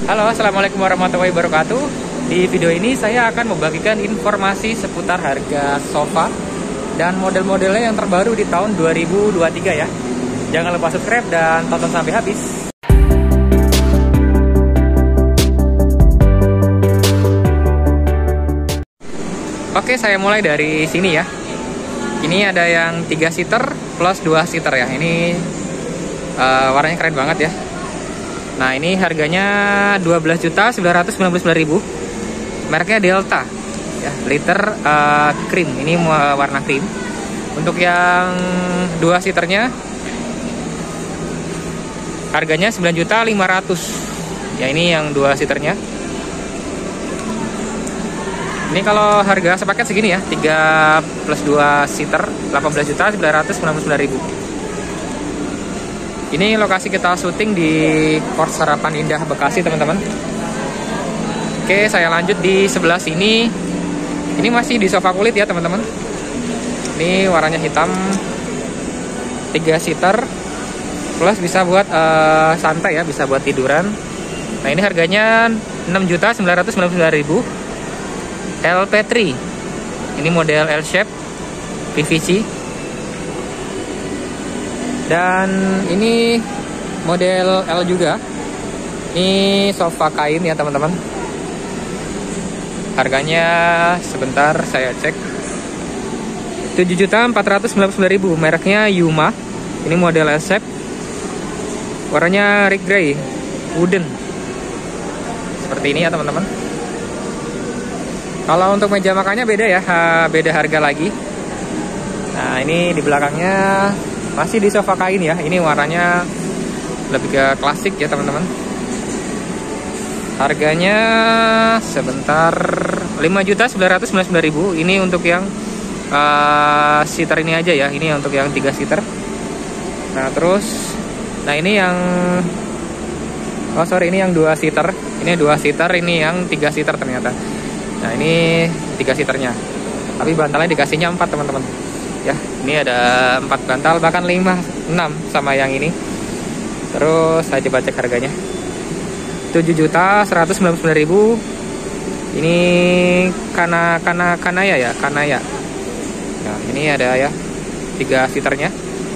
Halo, assalamualaikum warahmatullahi wabarakatuh. Di video ini saya akan membagikan informasi seputar harga sofa dan model-modelnya yang terbaru di tahun 2023 ya. Jangan lupa subscribe dan tonton sampai habis. Oke, saya mulai dari sini ya. Ini ada yang 3 seater plus 2 seater ya. Ini warnanya keren banget ya. Nah, ini harganya 12.999.000. Mereknya Delta. Ya, liter cream. Ini warna cream. Untuk yang 2 seaternya harganya 9.500.000. Ya, ini yang 2 seaternya. Ini kalau harga sepaket segini ya, 3 plus 2 seater 18.999.000. Ini lokasi kita syuting di Kors Harapan Indah Bekasi, teman-teman. Oke, saya lanjut di sebelah sini. Ini masih di sofa kulit ya, teman-teman. Ini warnanya hitam, 3 seater plus bisa buat santai ya, bisa buat tiduran. Nah, ini harganya 6.999.000. LP3. Ini model L shape PVC. Dan ini model L juga. Ini sofa kain ya, teman-teman. Harganya sebentar saya cek. 7.499.000. Mereknya Yuma. Ini model L shape. Warnanya Rick Gray, wooden. Seperti ini ya, teman-teman. Kalau untuk meja makannya beda ya, beda harga lagi. Nah, ini di belakangnya masih di sofa kain ya. Ini warnanya lebih ke klasik ya, teman-teman. Harganya sebentar 5.999.000. Ini untuk yang seater ini aja ya. Ini untuk yang 3 seater. Nah, terus ini yang ini yang 2 seater. Ini 2 seater, ini yang 3 seater ternyata. Nah, ini 3 seaternya. Tapi bantalnya dikasihnya 4, teman-teman. Ya, ini ada 4 bantal, bahkan 5, 6 sama yang ini. Terus saya coba cek harganya. 7.199.000. Ini kanaya ya, kanaya. Nah, ini ada ya 3 seaternya.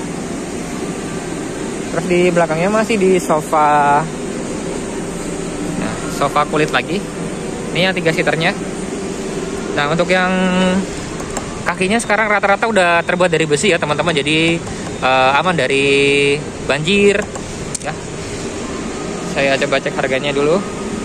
Terus di belakangnya masih di sofa. Nah, sofa kulit lagi. Ini yang 3 seaternya. Nah, untuk yang kakinya sekarang rata-rata udah terbuat dari besi ya, teman-teman. Jadi aman dari banjir ya. Saya coba cek harganya dulu.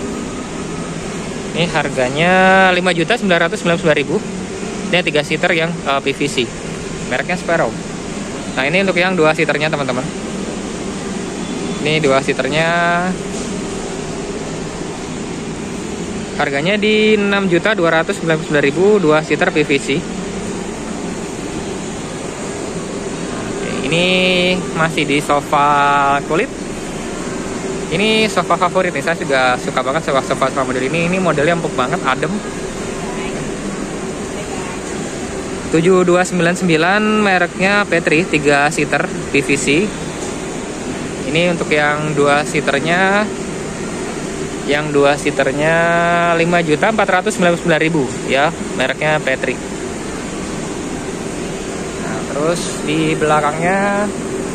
Ini harganya 5.999.000. Ini 3 seater yang PVC. Mereknya Sparrow. Nah, ini untuk yang 2 seaternya, teman-teman. Ini 2 seaternya. Harganya di 6.299.000, 2 seater PVC. Ini masih di sofa kulit. Ini sofa favorit nih, saya juga suka banget sofa model ini. Ini modelnya empuk banget, adem. 7299, mereknya Petri, 3 seater PVC. Ini untuk yang 2 seaternya. Yang 2 seaternya 5.499.000 ya, mereknya Petri. Nah, terus di belakangnya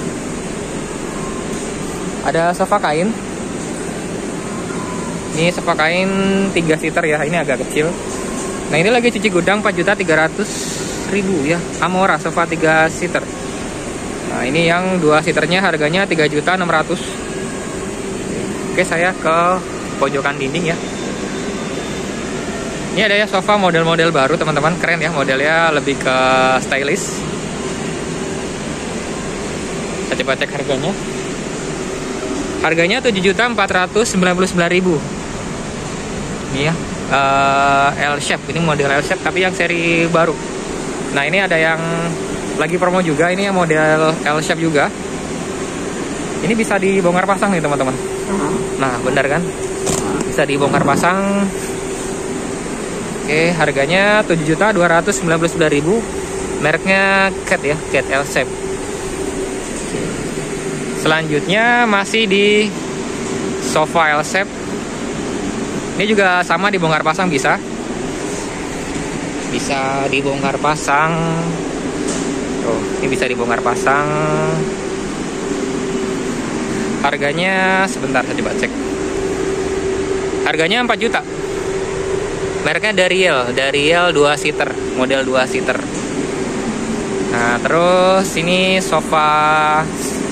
ada sofa kain. Ini sofa kain 3 seater ya, ini agak kecil. Nah, ini lagi cuci gudang 4.300.000 ya, Amora sofa 3 seater. Nah, ini yang 2 seaternya harganya 3.600.000. Oke, saya ke pojokan dinding ya. Ini ada ya sofa model-model baru, teman-teman. Keren ya, modelnya lebih ke stylish. Kita coba cek harganya. Harganya 7.499.000. Ini ya, L shape. Ini model L shape tapi yang seri baru. Nah, ini ada yang lagi promo juga. Ini yang model L shape juga. Ini bisa dibongkar pasang nih, teman-teman. Nah, benar kan? Bisa dibongkar pasang. Oke, harganya 7.299.000. Mereknya Cat ya, Cat L shape. Selanjutnya masih di sofa L shape. Ini juga sama, dibongkar pasang bisa. Bisa dibongkar pasang. Tuh, ini bisa dibongkar pasang. Harganya sebentar saya coba cek. Harganya 4 juta. Mereknya Dariel 2 seater, model 2 seater. Nah, terus ini sofa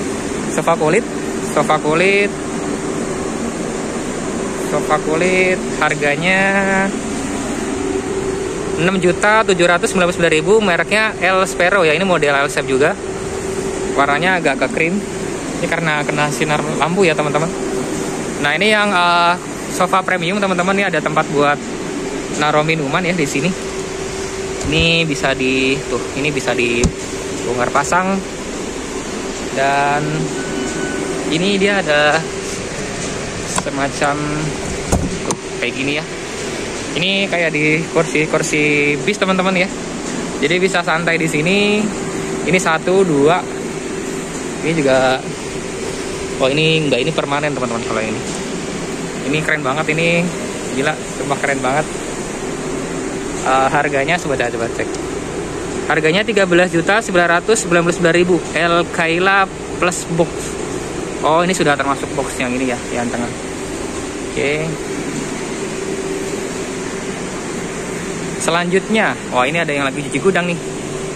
kulit harganya 6.799.000, mereknya L Sparrow ya. Ini model L shape juga. Warnanya agak krim. Ini karena kena sinar lampu ya, teman-teman. Nah, ini yang sofa premium, teman-teman. Ini ada tempat buat naruh minuman ya di sini. Ini bisa dibongkar pasang. Dan ini dia ada semacam kayak gini ya. Ini kayak di kursi bis, teman-teman ya. Jadi bisa santai di sini. Ini 1, 2. Ini juga. Oh, ini enggak, ini permanen, teman-teman. Kalau ini keren banget, ini gila, sumpah keren banget. Harganya coba cek. Harganya 13.999.000, El Kaila plus box. Oh, ini sudah termasuk box yang ini ya, yang tengah. Oke. Selanjutnya, wah ini ada yang lagi cuci gudang nih.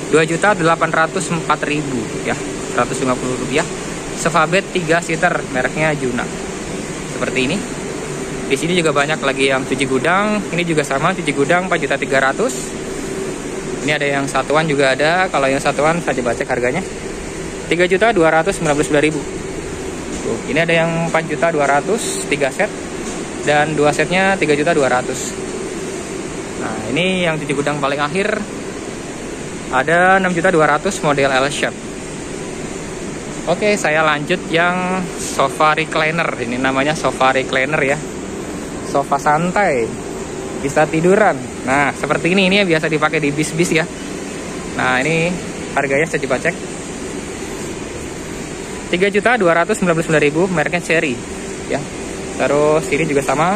2.804.000 ya, Rp150. Sofa bed 3 seater, mereknya Juna. Seperti ini. Di sini juga banyak lagi yang cuci gudang. Ini juga sama, cuci gudang 4.300.000. Ini ada yang satuan juga ada. Kalau yang satuan saya coba cek harganya 3.299.000. Tuh, ini ada yang 4.200.000 3 set, dan 2 setnya 3.200.000. Nah, ini yang cuci gudang paling akhir ada 6.200.000 model L shape. Oke, saya lanjut yang sofa recliner. Ini namanya sofa recliner ya. Sofa santai, bisa tiduran. Nah, seperti ini yang biasa dipakai di bis-bis ya. Nah, ini harganya saya coba cek 3.299.000, mereknya Cherry ya. Terus ini juga sama.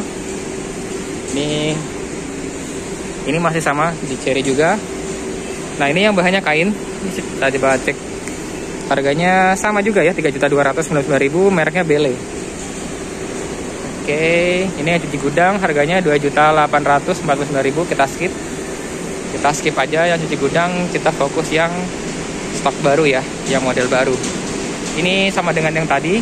Ini masih sama di Cherry juga. Nah, ini yang bahannya kain. Kita coba cek. Harganya sama juga ya, 3.299.000, mereknya Bele. Oke, ini yang cuci gudang, harganya 2.849.000. Kita skip aja yang cuci gudang, kita fokus yang stok baru ya, yang model baru. Ini sama dengan yang tadi.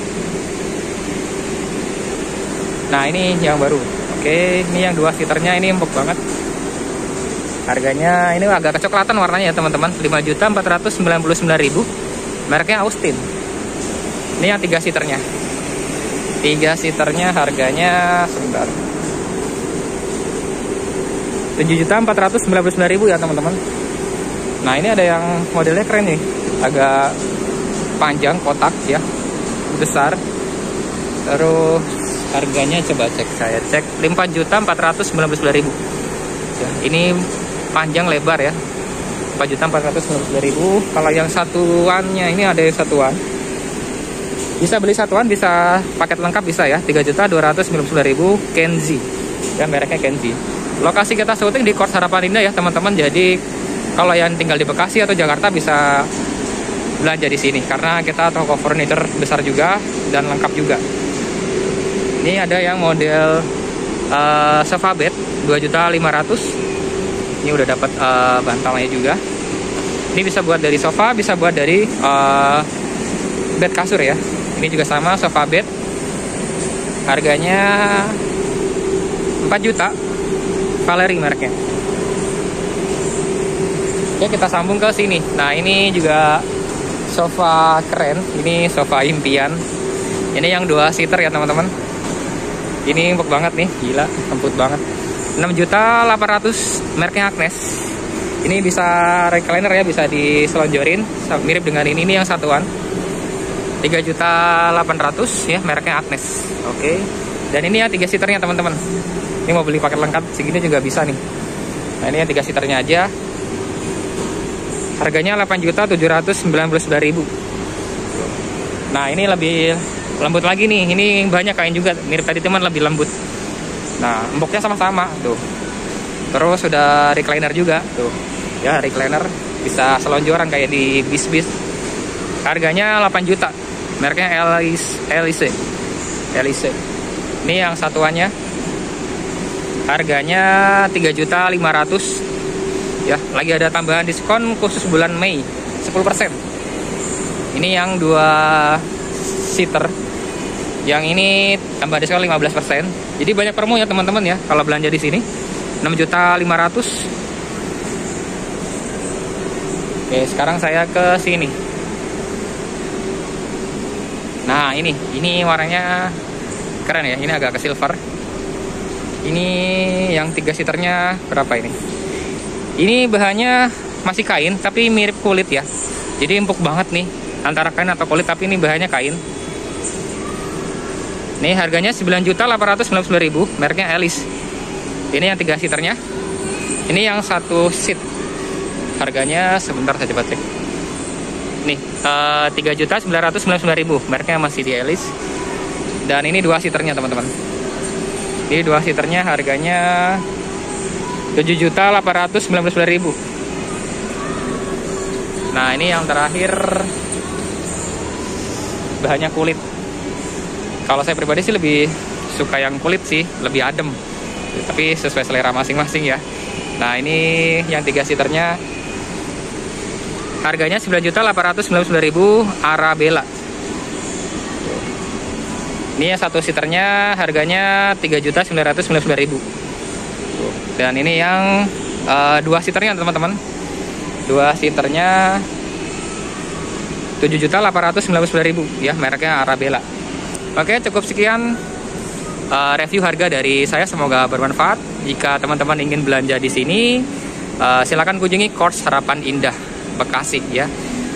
Nah, ini yang baru. Oke, ini yang 2 seaternya, ini empuk banget. Harganya ini agak kecoklatan warnanya ya, teman-teman. 5.499.000. Mereknya Austin. Ini yang 3 seaternya. 3 seaternya harganya sebentar 7.499.000 ya, teman-teman. Nah, ini ada yang modelnya keren nih. Agak panjang, kotak ya. Besar. Terus harganya coba saya cek 4.499.000. Ya, ini panjang lebar ya. 4.499.000. Kalau yang satuannya ini ada yang satuan. Bisa beli satuan, bisa paket lengkap bisa ya. 3.299.000 Kenzi. Ya, mereknya Kenzi. Lokasi kita syuting di Kors Harapan Indah ya, teman-teman. Jadi kalau yang tinggal di Bekasi atau Jakarta bisa belanja di sini karena kita toko furniture besar juga dan lengkap juga. Ini ada yang model sofa bed 2.500.000. Ini udah dapat bantalnya juga. Ini bisa buat dari sofa, bisa buat dari bed kasur ya. Ini juga sama, sofa bed. Harganya 4 juta. Valerie mereknya. Oke, kita sambung ke sini. Nah, ini juga sofa keren. Ini sofa impian. Ini yang 2 seater ya, teman-teman. Ini empuk banget nih, gila, empuk banget. 6.800.000, mereknya Agnes. Ini bisa recliner ya, bisa diselonjorin, mirip dengan ini yang satuan. 3.800.000 ya, mereknya Agnes. Oke. Dan ini ya 3 seaternya, teman-teman. Ini mau beli paket lengkap segini juga bisa nih. Nah, ini yang 3 seaternya aja. Harganya 8.799.000. Nah, ini lebih lembut lagi nih. Ini banyak kain juga, mirip tadi teman, lebih lembut. Nah, empuknya sama-sama tuh. Terus sudah recliner juga tuh. Ya, recliner bisa selonjoran kayak di bis-bis. Harganya 8 juta. Mereknya Elise. Ini yang satuannya. Harganya 3.500.000. Ya, lagi ada tambahan diskon khusus bulan Mei 10%. Ini yang 2 seater. Yang ini tambah diskon 15%. Jadi banyak promo ya teman-teman ya kalau belanja di sini. 6.500.000. Oke, sekarang saya ke sini. Nah, ini warnanya keren ya. Ini agak ke silver. Ini yang 3 seaternya berapa ini? Ini bahannya masih kain tapi mirip kulit ya. Jadi empuk banget nih, antara kain atau kulit, tapi ini bahannya kain. Nih harganya 9.899.000, mereknya Alice. Ini yang 3 seaternya. Ini yang 1 seat. Harganya sebentar saya coba cek. Nih 3.999.000, mereknya masih di Alice. Dan ini 2 seaternya teman-teman. Ini 2 seaternya harganya 7.899.000. Nah, ini yang terakhir bahannya kulit. Kalau saya pribadi sih lebih suka yang kulit sih, lebih adem. Tapi sesuai selera masing-masing ya. Nah, ini yang 3 seaternya harganya 9.899.000 Arabella. Ini yang 1 seaternya harganya 3.999.000. Dan ini yang 2 seaternya teman-teman. 2 seaternya 7.899.000 ya, mereknya Arabella. Oke, cukup sekian review harga dari saya, semoga bermanfaat. Jika teman-teman ingin belanja di sini, silakan kunjungi Kors Harapan Indah Bekasi ya.